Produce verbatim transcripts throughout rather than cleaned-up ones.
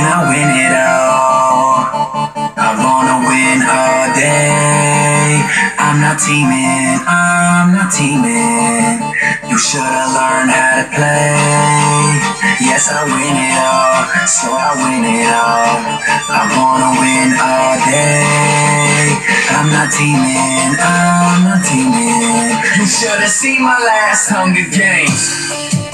I win it all. I wanna win all day. I'm not teaming, I'm not teaming. You should've learned how to play. Yes, I win it all, so I win it all. I wanna win all day. I'm not teaming, I'm not teaming. You should've seen my last Hunger Games.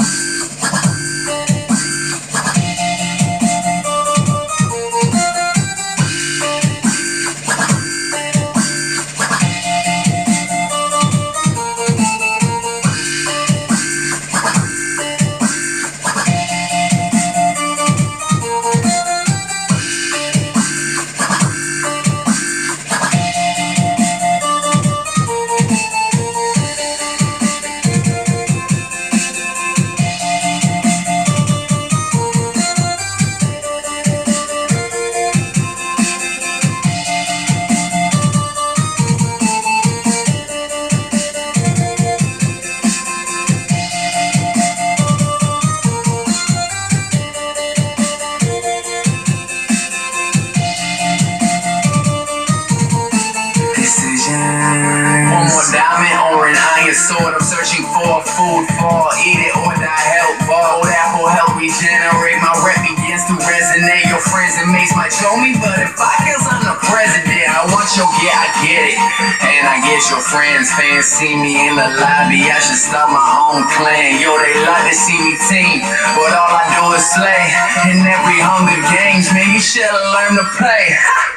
One more diamond or an iron sword. I'm searching for food for eat it or die help. Old apple help regenerate. My rep begins to resonate. Your friends and mates might show me, but if I guess I'm the president, I want your yeah, I get it. And I get your friends, fans see me in the lobby. I should start my own clan. Yo, they like to see me team, but all I do is slay. In every Hunger Games, man, you should've learned to play.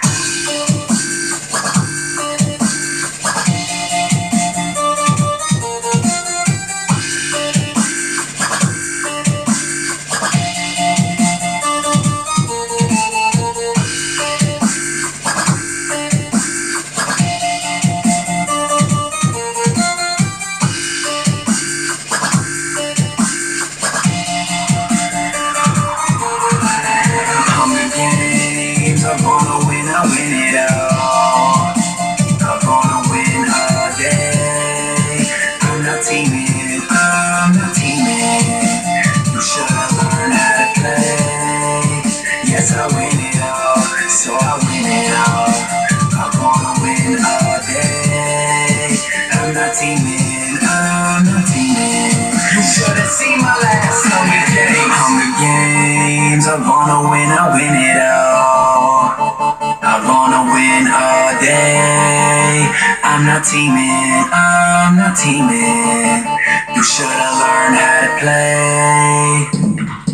I'm gonna win, I win it all. I'm gonna win all day. I'm not teaming, I'm not teaming. You should've learned how to play. Yes, I win it all, so I win it all. I'm gonna win all day. I'm not teaming, I'm not teaming. You should've seen my last Hunger Games. Hunger Games, I'm gonna win, I win it all. I wanna win all day. I'm not teaming, I'm not teaming. You should've learned how to play.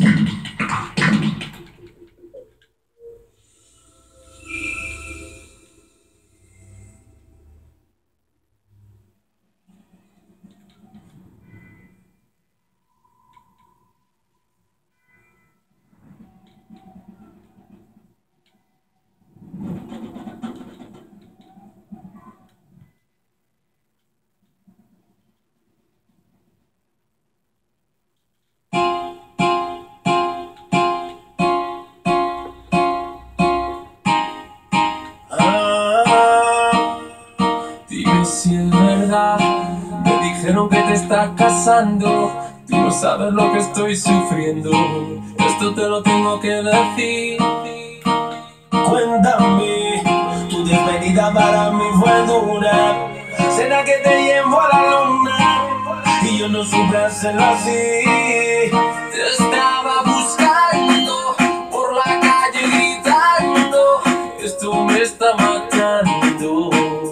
Si es verdad, me dijeron que te estás casando. Tú no sabes lo que estoy sufriendo. Esto te lo tengo que decir. Cuéntame, tu despedida para mí fue dura. ¿Será que te llevo a la luna? Y yo no supe hacerlo así. Te estaba buscando por la calle gritando. Esto me está matando.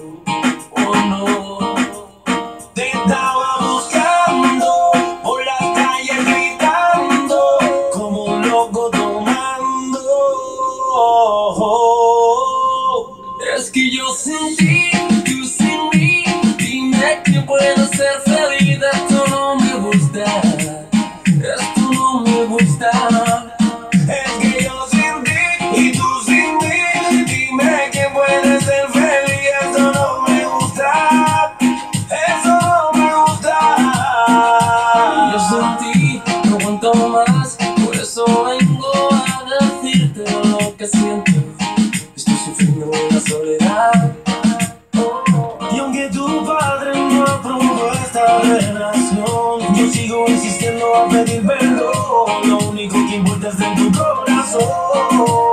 Es que yo sin ti, tú sin mí. Dime que puedo ser feliz. Esto no me gusta, esto no me gusta. Es que yo sin ti y tú sin mí. Dime que puedes ser feliz. Esto no me gusta, eso no me gusta. Yo sin ti no aguanto más. Por eso vengo a decirte lo que siento. Estoy sufriendo la soledad. Y aunque tu padre no aprobó esta relación, yo sigo insistiendo a pedir perdón. Lo único que importa es en tu corazón.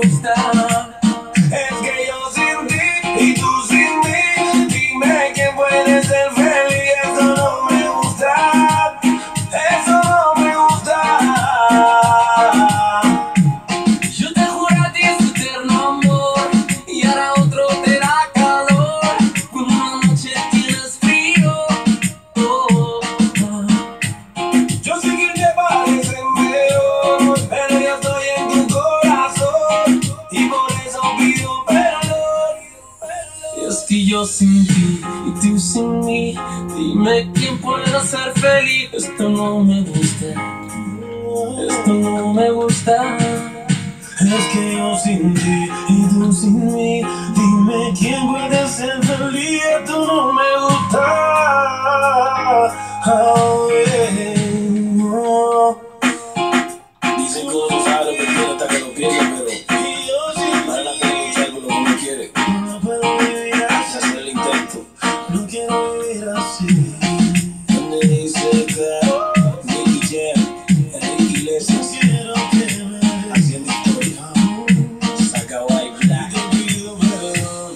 gusta. Es que yo sin ti y tú sin mí, dime quién puede ser feliz. Eso no me gusta, eso no me gusta. Yo te juro a ti es eterno amor y ahora otro te da calor cuando una noche tienes frío. Oh, oh, oh. Yo sé que te parece mejor, pero yo estoy en tu corazón y por eso pido perdón. Y es que yo sin ti y tú sin mí, dime quién puede ser feliz. Esto no me gusta, esto no me gusta. Es que yo sin ti y tú sin mí, dime quién puede ser feliz. Esto no me gusta. Oh, yeah. Oh. Dicen que uno sabe lo que quiere hasta que lo pierde, pero Y yo sin vale la pena luchar por lo que uno quiere. no puedo vivir Y así, hacer el intento. no quiero vivir así. Donde dice que Nicky Jam, Enrique Iglesias, Quiero que me des, haciendo historia, saca White Black. te pido perdón.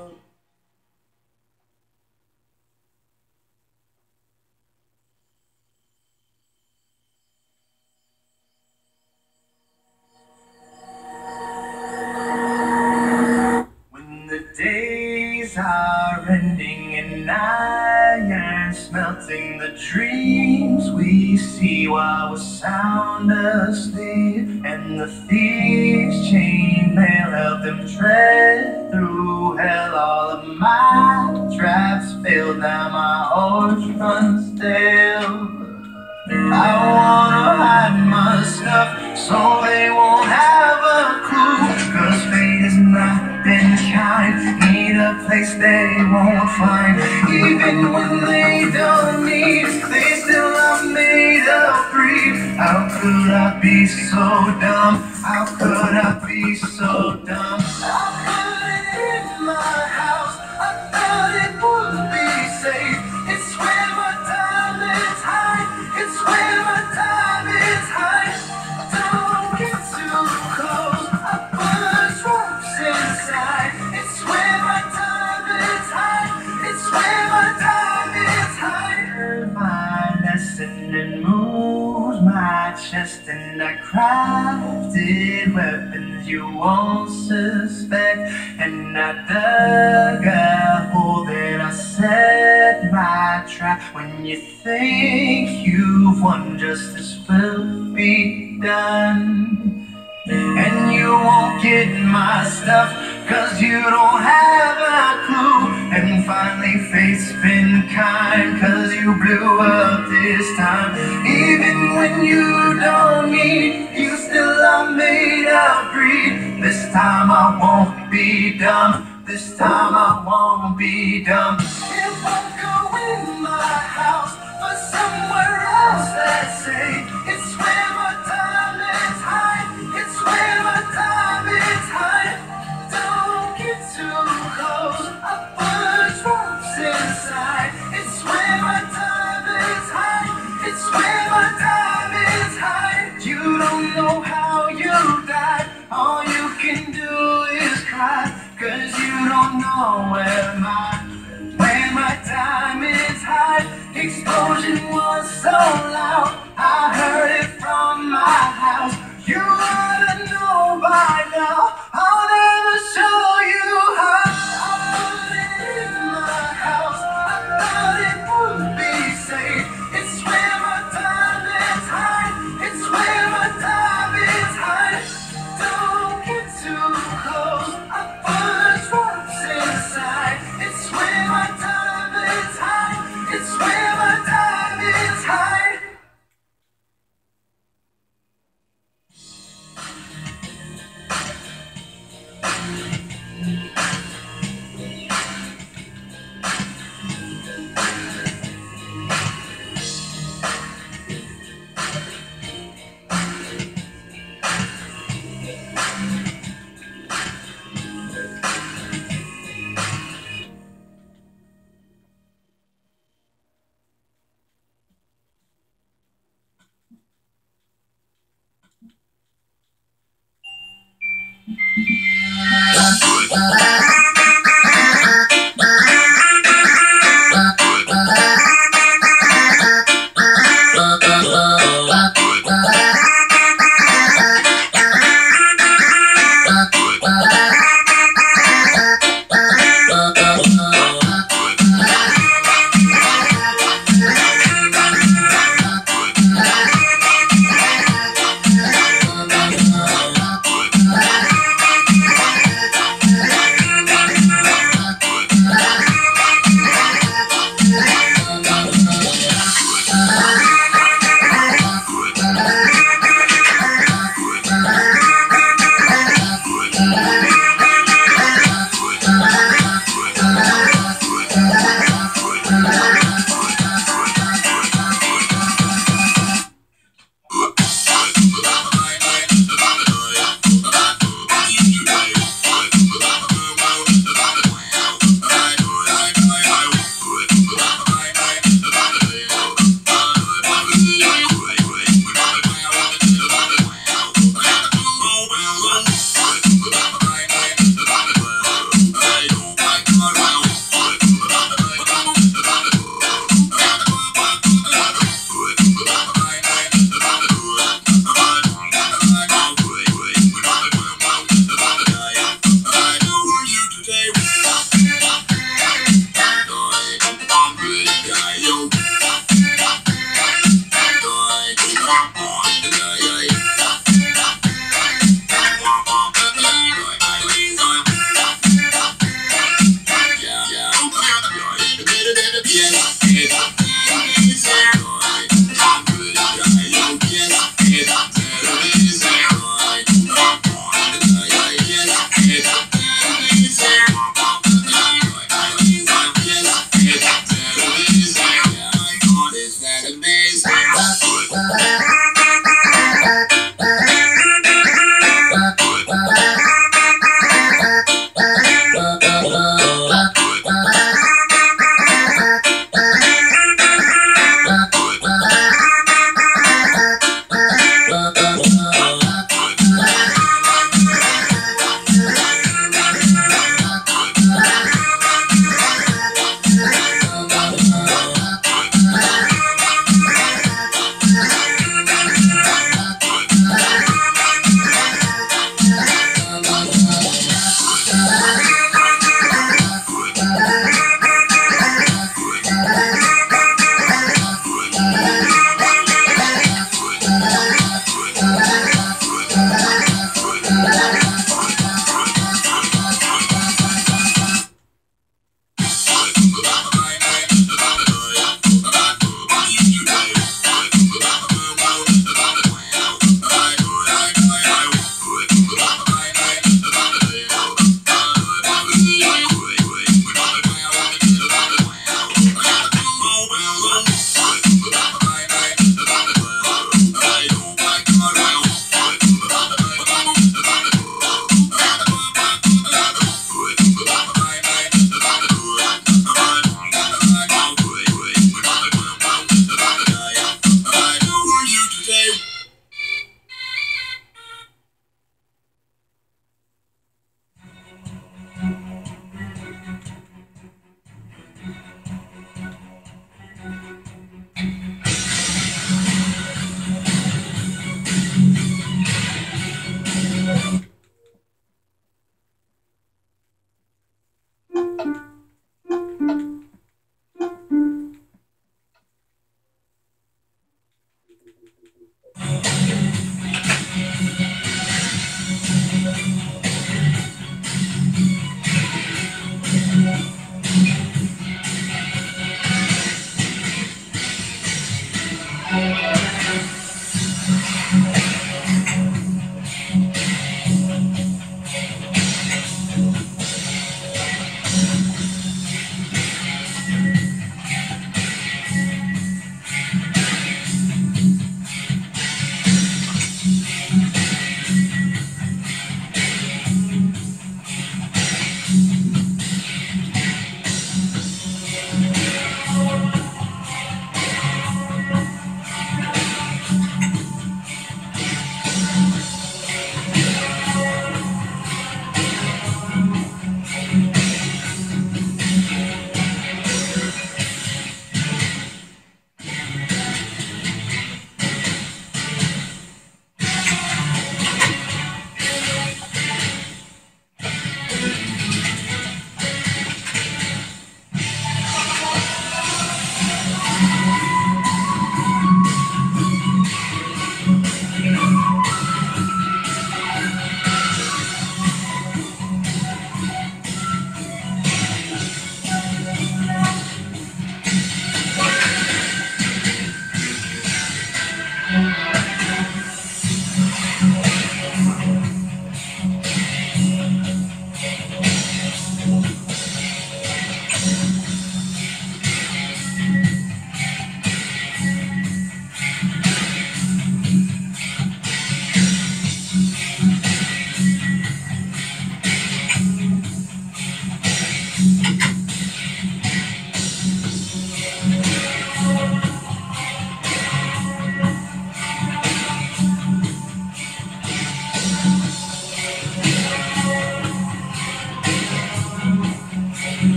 When the days are ending and I am smelting the dreams we see while we're sound asleep, and the thieves chainmail help them tread through hell. All of my traps fail, now my horse runs stale. I wanna hide my stuff so they won't have a clue, 'cause fate has not been kind. Need a place they won't find. Even when they don't need, they still are made of greed. How could I be so dumb? How could I be so dumb? I put it in my house, I thought it would be safe. It's where my time is high, it's where my time is high. Don't get too close, I put traps inside. It's where my time is high, it's where my time is high. Learn my lesson and moves my chest, and I crafted weapons you won't suspect. And I dug a hole, then I set my trap. When you think you've won, justice will be done. And you won't get my stuff, 'cause you don't have a clue. And finally fate's been kind, 'cause you blew up this time. Even when you don't need, you still are made of greed. This time I won't be dumb, this time I won't be dumb. If I go in my house for somewhere else that's safe, it's where my time is high, it's where my time is high. Don't get too close, I put traps inside. It's where my time is high, it's where my time is high. You don't know how you died, all you can do is cry, 'cause you don't know where my, where my time is high. Explosion was so loud, I heard it from my house. You ought to know by now, I'll never show you how. I put it in my house, I thought it would be safe. It's where my time is high, it's where my time is high. Don't get too close, I put traps inside. It's where my time is high, it's where my time is high. Bye.